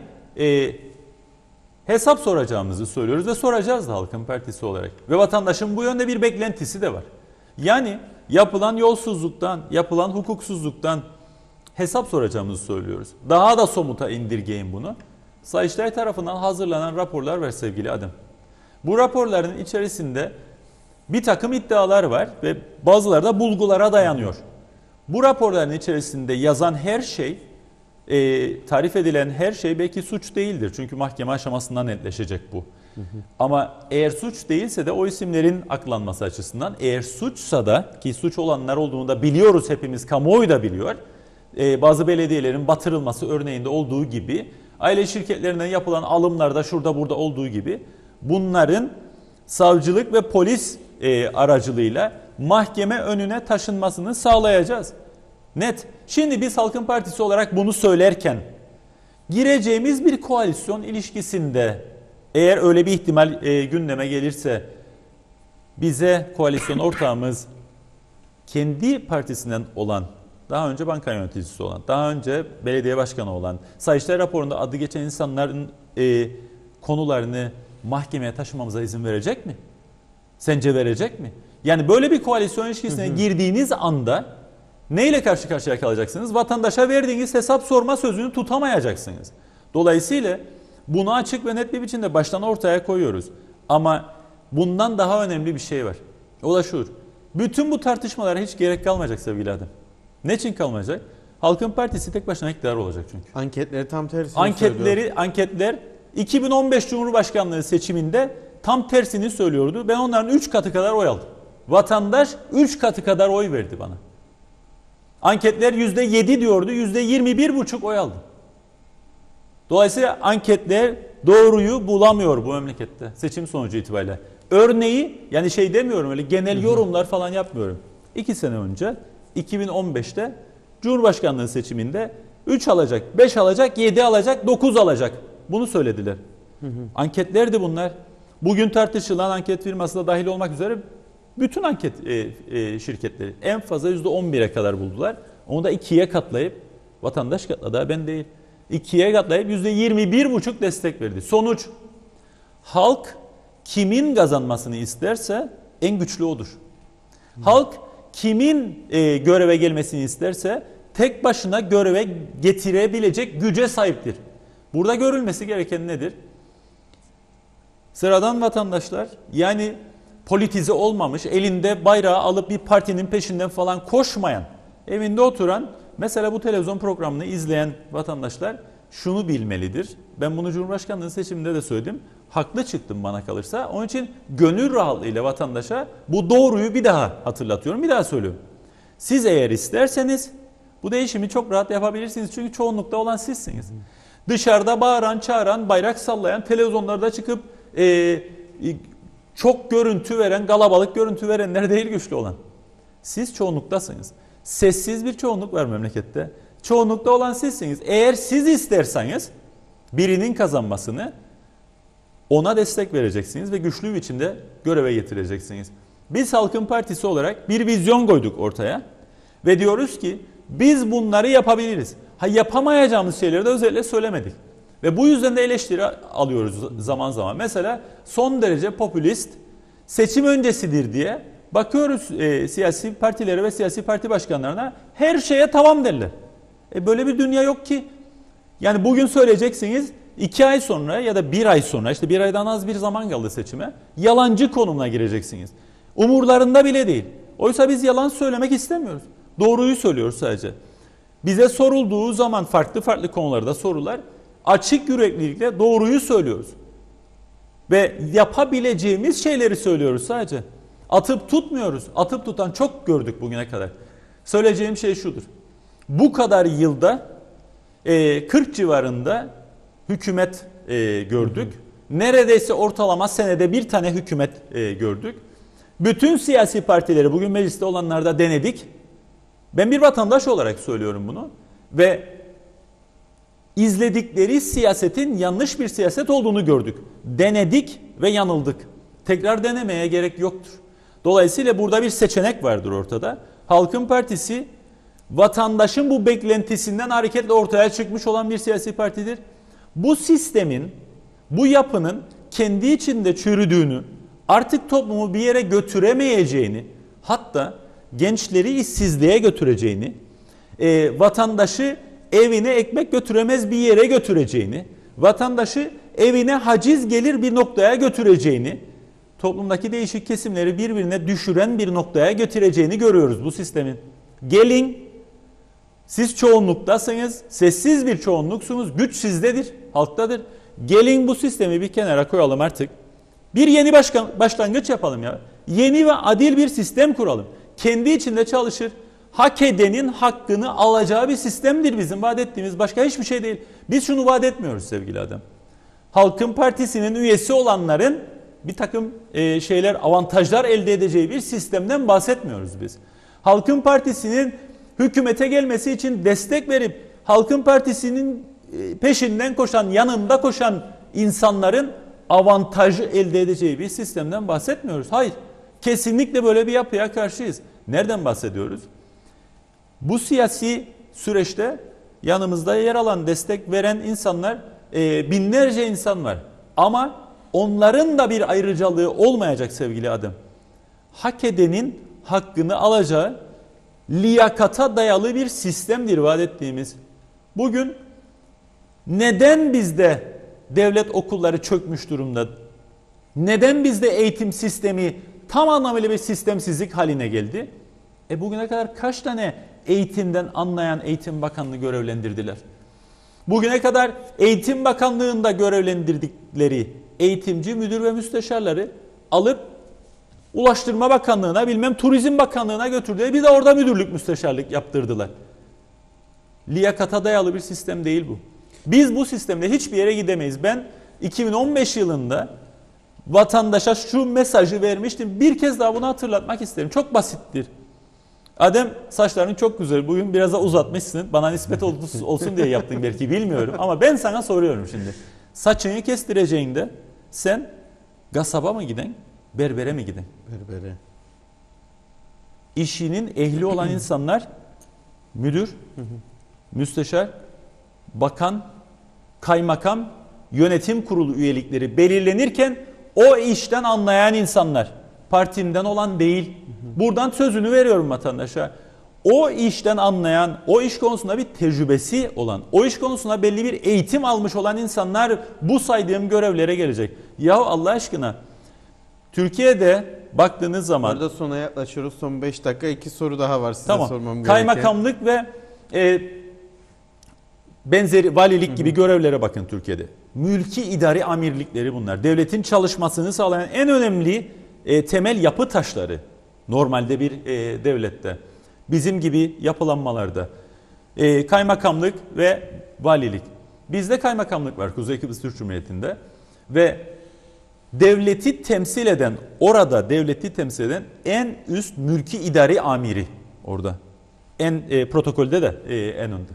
hesap soracağımızı söylüyoruz ve soracağız da Halkın Partisi olarak. Ve vatandaşın bu yönde bir beklentisi de var. Yani yapılan yolsuzluktan, yapılan hukuksuzluktan hesap soracağımızı söylüyoruz. Daha da somuta indirgeyin bunu. Sayıştay tarafından hazırlanan raporlar var sevgili Adem. Bu raporların içerisinde bir takım iddialar var ve bazıları da bulgulara dayanıyor. Bu raporların içerisinde yazan her şey, tarif edilen her şey belki suç değildir. Çünkü mahkeme aşamasından netleşecek bu. Ama eğer suç değilse de o isimlerin aklanması açısından, eğer suçsa da, ki suç olanlar olduğunu da biliyoruz hepimiz, kamuoyu da biliyor. Bazı belediyelerin batırılması örneğinde olduğu gibi, aile şirketlerinden yapılan alımlarda şurada burada olduğu gibi, bunların savcılık ve polis aracılığıyla mahkeme önüne taşınmasını sağlayacağız. Net. Şimdi biz Halkın Partisi olarak bunu söylerken gireceğimiz bir koalisyon ilişkisinde eğer öyle bir ihtimal gündeme gelirse bize koalisyon ortağımız kendi partisinden olan, daha önce banka yöneticisi olan, daha önce belediye başkanı olan, Sayıştay raporunda adı geçen insanların konularını mahkemeye taşımamıza izin verecek mi? Sence verecek mi? Yani böyle bir koalisyon ilişkisine girdiğiniz anda neyle karşı karşıya kalacaksınız? Vatandaşa verdiğiniz hesap sorma sözünü tutamayacaksınız. Dolayısıyla bunu açık ve net bir biçimde baştan ortaya koyuyoruz. Ama bundan daha önemli bir şey var. O da şu. Bütün bu tartışmalara hiç gerek kalmayacak sevgili Adem. Ne için kalmayacak? Halkın Partisi tek başına iktidar olacak çünkü. Anketleri tam tersini söylüyor. Anketler 2015 Cumhurbaşkanlığı seçiminde tam tersini söylüyordu. Ben onların 3 katı kadar oy aldım. Vatandaş 3 katı kadar oy verdi bana. Anketler %7 diyordu, %21,5 oy aldı. Dolayısıyla anketler doğruyu bulamıyor bu memlekette seçim sonucu itibariyle. Örneği, yani şey demiyorum, öyle genel yorumlar falan yapmıyorum. 2 sene önce 2015'te Cumhurbaşkanlığı seçiminde 3 alacak, 5 alacak, 7 alacak, 9 alacak. Bunu söylediler. Anketlerdi bunlar. Bugün tartışılan anket firması da dahil olmak üzere bütün anket şirketleri en fazla %11'e kadar buldular. Onu da 2'ye katlayıp, vatandaş katladı, ben değil. 2'ye katlayıp %21,5 destek verdi. Sonuç, halk kimin kazanmasını isterse en güçlü odur. Halk kimin göreve gelmesini isterse tek başına göreve getirebilecek güce sahiptir. Burada görülmesi gereken nedir? Sıradan vatandaşlar, yani politize olmamış, elinde bayrağı alıp bir partinin peşinden falan koşmayan, evinde oturan, mesela bu televizyon programını izleyen vatandaşlar şunu bilmelidir. Ben bunu Cumhurbaşkanlığı seçiminde de söyledim. haklı çıktım bana kalırsa. Onun için gönül rahatlığıyla vatandaşa bu doğruyu bir daha hatırlatıyorum, bir daha söylüyorum. Siz eğer isterseniz bu değişimi çok rahat yapabilirsiniz. Çünkü çoğunlukta olan sizsiniz. Dışarıda bağıran, çağıran, bayrak sallayan, televizyonlarda çıkıp çok görüntü veren, kalabalık görüntü verenler değil güçlü olan. Siz çoğunluktasınız. Sessiz bir çoğunluk var memlekette. Çoğunlukta olan sizsiniz. Eğer siz isterseniz birinin kazanmasını ona destek vereceksiniz ve güçlü bir biçimde göreve getireceksiniz. Biz Halkın Partisi olarak bir vizyon koyduk ortaya ve diyoruz ki biz bunları yapabiliriz. Yapamayacağımız şeyleri de özellikle söylemedik. Ve bu yüzden de eleştiri alıyoruz zaman zaman. Mesela son derece popülist, seçim öncesidir diye bakıyoruz siyasi partilere ve siyasi parti başkanlarına, her şeye tamam derler. Böyle bir dünya yok ki. Yani bugün söyleyeceksiniz, 2 ay sonra ya da 1 ay sonra, işte 1 aydan az bir zaman kaldı seçime, yalancı konumuna gireceksiniz. Umurlarında bile değil. Oysa biz yalan söylemek istemiyoruz. Doğruyu söylüyoruz sadece. Bize sorulduğu zaman farklı konularda sorular, açık yüreklilikle doğruyu söylüyoruz. Ve yapabileceğimiz şeyleri söylüyoruz sadece. Atıp tutmuyoruz. Atıp tutan çok gördük bugüne kadar. Söyleyeceğim şey şudur. Bu kadar yılda 40 civarında hükümet gördük. Neredeyse ortalama senede bir tane hükümet gördük. Bütün siyasi partileri bugün mecliste olanlarda denedik. Ben bir vatandaş olarak söylüyorum bunu. Ve izledikleri siyasetin yanlış bir siyaset olduğunu gördük. Denedik ve yanıldık. Tekrar denemeye gerek yoktur. Dolayısıyla burada bir seçenek vardır ortada. Halkın Partisi vatandaşın bu beklentisinden hareketle ortaya çıkmış olan bir siyasi partidir. Bu sistemin, bu yapının kendi içinde çürüdüğünü, artık toplumu bir yere götüremeyeceğini, hatta gençleri işsizliğe götüreceğini, vatandaşı evine ekmek götüremez bir yere götüreceğini, vatandaşı evine haciz gelir bir noktaya götüreceğini, toplumdaki değişik kesimleri birbirine düşüren bir noktaya götüreceğini görüyoruz bu sistemin. Gelin, siz çoğunluktasınız, sessiz bir çoğunluksunuz, güç sizdedir, halktadır. Gelin bu sistemi bir kenara koyalım artık. Bir yeni başlangıç yapalım ya. Yeni ve adil bir sistem kuralım. Kendi içinde çalışır. Hak edenin hakkını alacağı bir sistemdir bizim vaat ettiğimiz. Başka hiçbir şey değil. Biz şunu vaat etmiyoruz sevgili adam. Halkın Partisi'nin üyesi olanların bir takım avantajlar elde edeceği bir sistemden bahsetmiyoruz biz. Halkın Partisi'nin hükümete gelmesi için destek verip Halkın Partisi'nin peşinden koşan, yanında koşan insanların avantajı elde edeceği bir sistemden bahsetmiyoruz. Hayır, kesinlikle böyle bir yapıya karşıyız. Nereden bahsediyoruz? Bu siyasi süreçte yanımızda yer alan, destek veren insanlar, binlerce insan var. Ama onların da bir ayrıcalığı olmayacak sevgili adam. Hak edenin hakkını alacağı liyakata dayalı bir sistemdir vaat ettiğimiz. Bugün neden bizde devlet okulları çökmüş durumda? Neden bizde eğitim sistemi tam anlamıyla bir sistemsizlik haline geldi? Bugüne kadar kaç tane eğitimden anlayan Eğitim Bakanlığı görevlendirdiler? Bugüne kadar Eğitim Bakanlığı'nda görevlendirdikleri eğitimci, müdür ve müsteşarları alıp Ulaştırma Bakanlığı'na, Turizm Bakanlığı'na götürdüler. Bir de orada müdürlük, müsteşarlık yaptırdılar. Liyakata dayalı bir sistem değil bu. Biz bu sistemde hiçbir yere gidemeyiz. Ben 2015 yılında vatandaşa şu mesajı vermiştim. Bir kez daha bunu hatırlatmak isterim. Çok basittir. Adem, saçların çok güzel. Bugün biraz da uzatmışsın. Bana nispet olsun diye yaptın belki, bilmiyorum. Ama ben sana soruyorum şimdi. Saçını kestireceğinde sen kasaba mı giden, berbere mi giden? Berbere. İşinin ehli olan insanlar müdür, müsteşar, bakan, kaymakam, yönetim kurulu üyelikleri belirlenirken o işten anlayan insanlar, partimden olan değil. Buradan sözünü veriyorum vatandaşa. O işten anlayan, o iş konusunda bir tecrübesi olan, o iş konusunda belli bir eğitim almış olan insanlar bu saydığım görevlere gelecek. Yahu Allah aşkına, Türkiye'de baktığınız zaman... Orada sona yaklaşıyoruz. Son 5 dakika 2 soru daha var size tamam, sormam gereken. Kaymakamlık ve benzeri valilik gibi görevlere bakın Türkiye'de. mülki idari amirlikleri bunlar. Devletin çalışmasını sağlayan en önemli temel yapı taşları normalde bir devlette. Bizim gibi yapılanmalarda. Kaymakamlık ve valilik. Bizde kaymakamlık var Kuzey Kıbrıs Türk Cumhuriyeti'nde ve devleti temsil eden, orada devleti temsil eden en üst mülki idari amiri orada. Protokolde de en önde.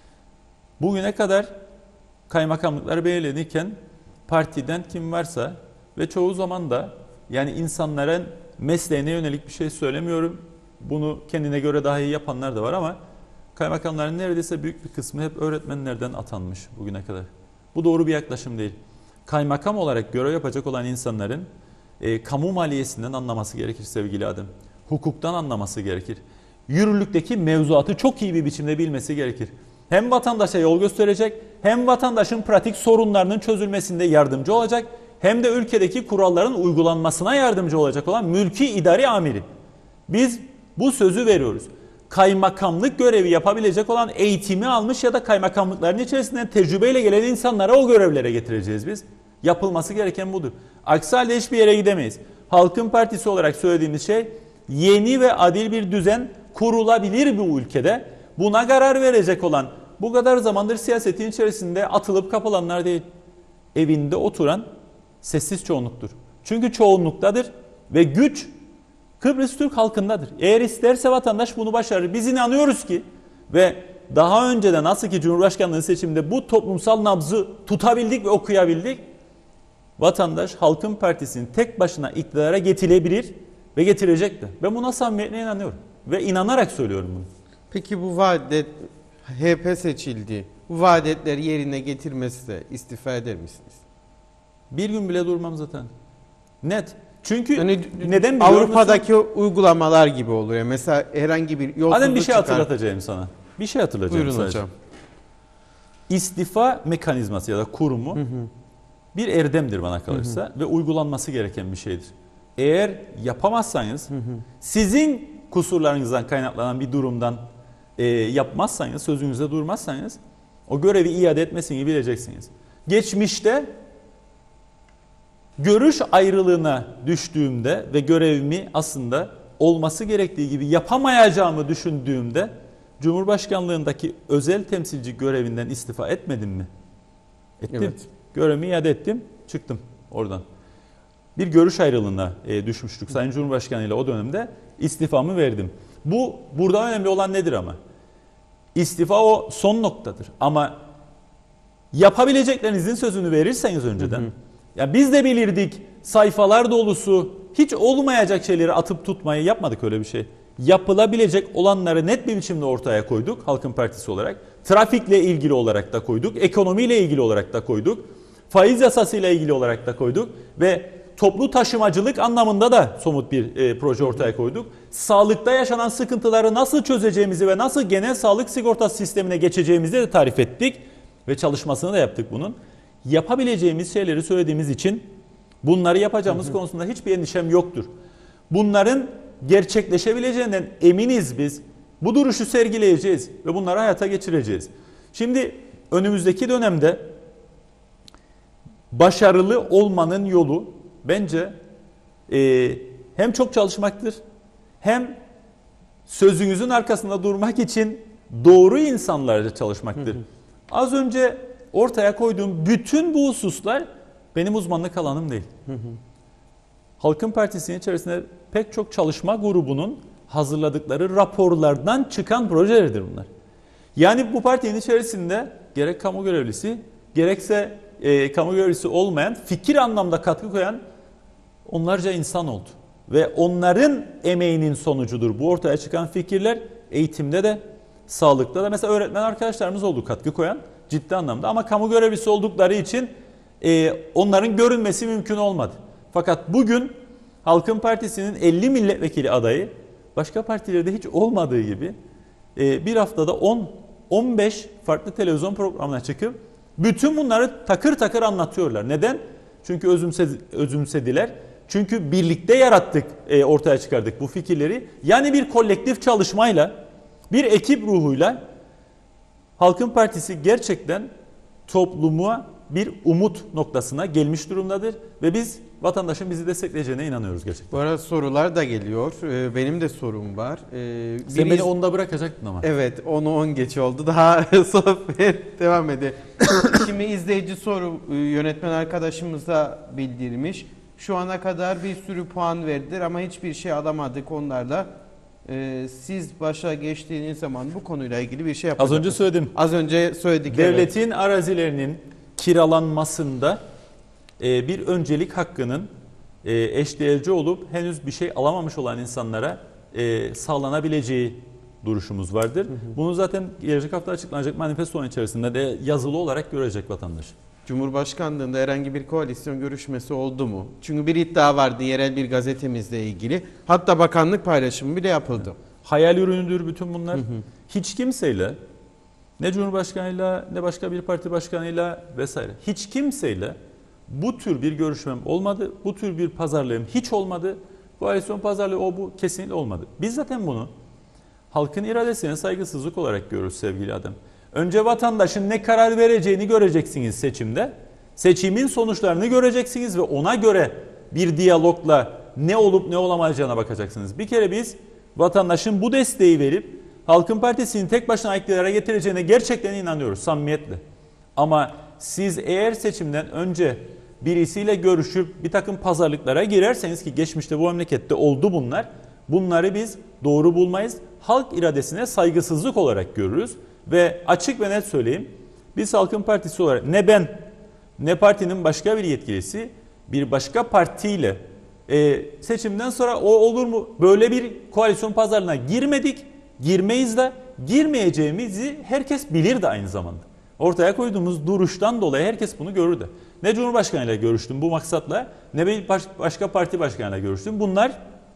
Bugüne kadar kaymakamlıkları belirlenirken partiden kim varsa ve çoğu zaman da yani insanların mesleğine yönelik bir şey söylemiyorum. Bunu kendine göre daha iyi yapanlar da var ama kaymakamların neredeyse büyük bir kısmı hep öğretmenlerden atanmış bugüne kadar. Bu doğru bir yaklaşım değil. Kaymakam olarak görev yapacak olan insanların kamu maliyesinden anlaması gerekir sevgili Adem. Hukuktan anlaması gerekir. Yürürlükteki mevzuatı çok iyi bir biçimde bilmesi gerekir. Hem vatandaşa yol gösterecek, hem vatandaşın pratik sorunlarının çözülmesinde yardımcı olacak, hem de ülkedeki kuralların uygulanmasına yardımcı olacak olan mülki idari amiri. Biz bu sözü veriyoruz. Kaymakamlık görevi yapabilecek olan eğitimi almış ya da kaymakamlıkların içerisinden tecrübeyle gelen insanlara o görevlere getireceğiz biz. Yapılması gereken budur. Aksi halde hiçbir yere gidemeyiz. Halkın Partisi olarak söylediğimiz şey yeni ve adil bir düzen kurulabilir bu ülkede. Buna karar verecek olan bu kadar zamandır siyasetin içerisinde atılıp kapılanlar değil. Evinde oturan sessiz çoğunluktur. Çünkü çoğunluktadır ve güç Kıbrıs Türk halkındadır. Eğer isterse vatandaş bunu başarır. Biz inanıyoruz ki ve daha önce de nasıl ki Cumhurbaşkanlığı seçiminde bu toplumsal nabzı tutabildik ve okuyabildik. Vatandaş Halkın Partisi'nin tek başına iktidara getirebilir ve getirecektir. Ben buna samimiyetle inanıyorum ve inanarak söylüyorum bunu. Peki bu vaadet HP seçildi. Bu vaadetleri yerine getirmezse istifa eder misiniz? Bir gün bile durmam zaten. Net. Çünkü yani neden biliyor Avrupa'daki musun? uygulamalar gibi olur. Yani mesela herhangi bir yolsuzluk Adem bir şey çıkar. hatırlatacağım sana. Bir şey hatırlatacağım Buyurun sadece. hocam. İstifa mekanizması ya da kurumu bir erdemdir bana kalırsa ve uygulanması gereken bir şeydir. Eğer yapamazsanız sizin kusurlarınızdan kaynaklanan bir durumdan yapmazsanız, sözünüzde durmazsanız o görevi iade etmesini bileceksiniz. Geçmişte görüş ayrılığına düştüğümde ve görevimi aslında olması gerektiği gibi yapamayacağımı düşündüğümde Cumhurbaşkanlığındaki özel temsilci görevinden istifa etmedim mi? Ettim. Evet. Görevimi iade ettim, çıktım oradan. Bir görüş ayrılığına düşmüştük Sayın Cumhurbaşkanı ile o dönemde istifamı verdim. Burada önemli olan nedir ama? İstifa o son noktadır. Ama yapabileceklerinizin sözünü verirseniz önceden, ya biz de bilirdik sayfalar dolusu hiç olmayacak şeyleri atıp tutmayı yapmadık öyle bir şey. Yapılabilecek olanları net bir biçimde ortaya koyduk Halkın Partisi olarak. Trafikle ilgili olarak da koyduk, ekonomiyle ilgili olarak da koyduk, faiz yasasıyla ilgili olarak da koyduk ve toplu taşımacılık anlamında da somut bir proje ortaya koyduk. Sağlıkta yaşanan sıkıntıları nasıl çözeceğimizi ve nasıl genel sağlık sigortası sistemine geçeceğimizi de tarif ettik ve çalışmasını da yaptık bunun. Yapabileceğimiz şeyleri söylediğimiz için bunları yapacağımız konusunda hiçbir endişem yoktur. Bunların gerçekleşebileceğinden eminiz biz. Bu duruşu sergileyeceğiz ve bunları hayata geçireceğiz. Şimdi önümüzdeki dönemde başarılı olmanın yolu bence hem çok çalışmaktır hem sözünüzün arkasında durmak için doğru insanlarla çalışmaktır. Az önce ortaya koyduğum bütün bu hususlar benim uzmanlık alanım değil. Halkın Partisi'nin içerisinde pek çok çalışma grubunun hazırladıkları raporlardan çıkan projelerdir bunlar. Yani bu partinin içerisinde gerek kamu görevlisi gerekse kamu görevlisi olmayan, fikir anlamda katkı koyan onlarca insan oldu. Ve onların emeğinin sonucudur bu ortaya çıkan fikirler. Eğitimde de, sağlıkta da mesela öğretmen arkadaşlarımız oldu katkı koyan ciddi anlamda. Ama kamu görevlisi oldukları için onların görünmesi mümkün olmadı. Fakat bugün Halkın Partisi'nin 50 milletvekili adayı başka partilerde hiç olmadığı gibi bir haftada 10-15 farklı televizyon programına çıkıp bütün bunları takır takır anlatıyorlar. Neden? Çünkü özümsediler. Çünkü birlikte yarattık, ortaya çıkardık bu fikirleri. Yani bir kolektif çalışmayla, bir ekip ruhuyla Halkın Partisi gerçekten topluma bir umut noktasına gelmiş durumdadır ve biz vatandaşın bizi destekleyeceğine inanıyoruz gerçekten. Bu arada sorular da geliyor. Benim de sorum var. Sen beni onda bırakacaktın ama. Evet, 10'u 10 geç oldu. Daha sohbet devam edelim. Şimdi izleyici soru yönetmen arkadaşımıza bildirmiş. Şu ana kadar bir sürü puan verdiler ama hiçbir şey alamadık onlarla. Siz başa geçtiğiniz zaman bu konuyla ilgili bir şey yapacaksınız. Az önce söyledim. Az önce söyledik. Devletin arazilerinin kiralanmasında bir öncelik hakkının eşdeğerci olup henüz bir şey alamamış olan insanlara sağlanabileceği duruşumuz vardır. Bunu zaten gelecek hafta açıklanacak manifestonun içerisinde de yazılı olarak görecek vatandaş. Cumhurbaşkanlığında herhangi bir koalisyon görüşmesi oldu mu? Çünkü bir iddia vardı yerel bir gazetemizle ilgili. Hatta bakanlık paylaşımı bile yapıldı. Hayal ürünüdür bütün bunlar. Hiç kimseyle, ne Cumhurbaşkanıyla ne başka bir parti başkanıyla vesaire, hiç kimseyle bu tür bir görüşmem olmadı. Bu tür bir pazarlığım hiç olmadı. Koalisyon pazarlığı bu kesinlikle olmadı. Biz zaten bunu halkın iradesine saygısızlık olarak görürüz sevgili Adem. Önce vatandaşın ne karar vereceğini göreceksiniz seçimde. Seçimin sonuçlarını göreceksiniz ve ona göre bir diyalogla ne olup ne olamayacağına bakacaksınız. Bir kere biz vatandaşın bu desteği verip Halkın Partisi'nin tek başına iktidara getireceğine gerçekten inanıyoruz samimiyetle. Ama siz eğer seçimden önce birisiyle görüşüp bir takım pazarlıklara girerseniz ki geçmişte bu memlekette oldu bunlar. Bunları biz doğru bulmayız. Halk iradesine saygısızlık olarak görürüz. Ve açık ve net söyleyeyim. Biz Halkın Partisi olarak ne ben ne partinin başka bir yetkilisi bir başka partiyle seçimden sonra o olur mu? Böyle bir koalisyon pazarlığına girmedik. Girmeyiz de girmeyeceğimizi herkes bilir de aynı zamanda. Ortaya koyduğumuz duruştan dolayı herkes bunu görür de. Ne Cumhurbaşkanıyla görüştüm bu maksatla ne bir başka parti başkanıyla görüştüm. Bunlar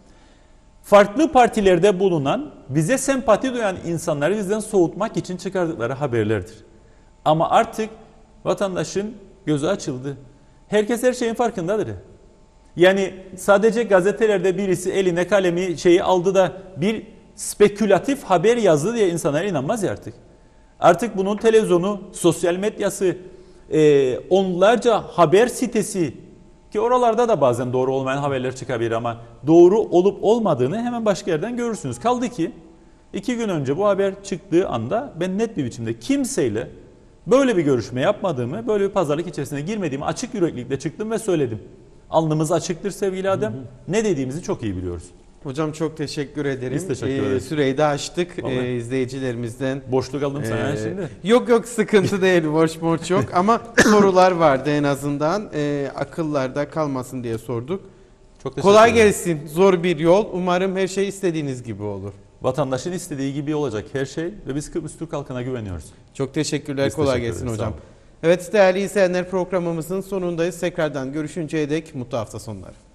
farklı partilerde bulunan, bize sempati duyan insanları bizden soğutmak için çıkardıkları haberlerdir. Ama artık vatandaşın gözü açıldı. Herkes her şeyin farkındadır. Yani sadece gazetelerde birisi eline kalemi aldı da bir spekülatif haber yazdı diye insanlar inanmaz ya artık. Artık bunun televizyonu, sosyal medyası, onlarca haber sitesi ki oralarda da bazen doğru olmayan haberler çıkabilir ama doğru olup olmadığını hemen başka yerden görürsünüz. Kaldı ki 2 gün önce bu haber çıktığı anda ben net bir biçimde kimseyle böyle bir görüşme yapmadığımı, böyle bir pazarlık içerisine girmediğimi açık yüreklilikle çıktım ve söyledim. Alnımız açıktır sevgili Adem. Ne dediğimizi çok iyi biliyoruz. Hocam çok teşekkür ederim. Biz teşekkür ederiz. Süreyi de açtık izleyicilerimizden. Boşluk aldım sana şimdi. Yok sıkıntı değil, borç yok ama sorular vardı en azından. Akıllarda kalmasın diye sorduk. Çok kolay gelsin. Zor bir yol. Umarım her şey istediğiniz gibi olur. Vatandaşın istediği gibi olacak her şey ve biz Kıbrıs Türk halkına güveniyoruz. Çok teşekkürler. Biz kolay teşekkür gelsin ederiz, hocam. Evet değerli izleyenler, programımızın sonundayız. Tekrardan görüşünceye dek mutlu hafta sonları.